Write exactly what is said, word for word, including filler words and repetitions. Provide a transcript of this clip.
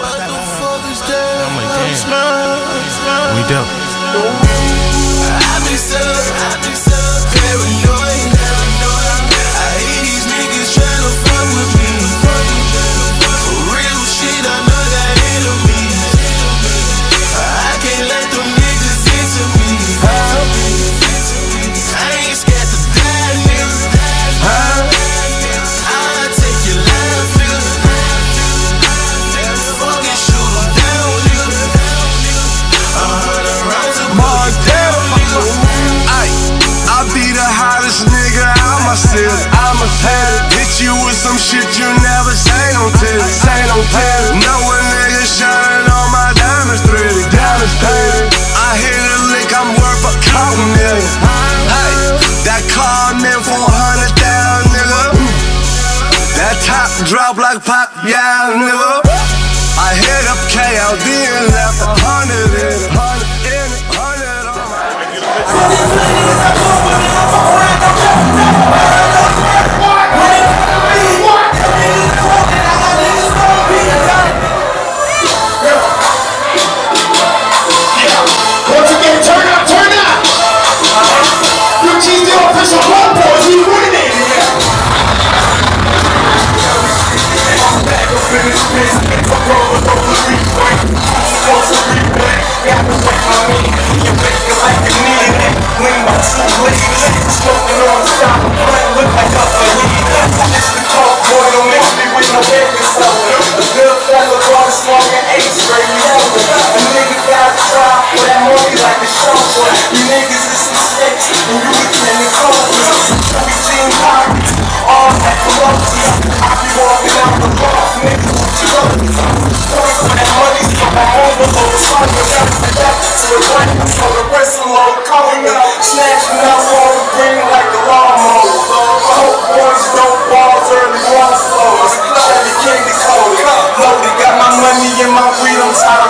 I'm like, damn, we dope. I be so, I be so paranoid. I hate these niggas tryna fuck with me. For real shit, I know that enemies. I can't let them niggas into me. I ain't scared to die, nigga. I'll take your life, nigga. Fucking shoot them down, nigga. A hundred rounds of Montana, nigga. I be the hottest nigga out my city. I'm a hit you with some shit you never seen on T V. Seen on T V. Know a nigga shining on my diamonds threaded. Diamonds threaded. I hit a lick, I'm worth a couple million. Hey, that car meant for a hundred thousand, nigga. That top drop like pop, yeah, nigga. I hit up K L D and left a hundred in it. Hundred in it. Hundred on my. Got my money in my weed, I'm tired.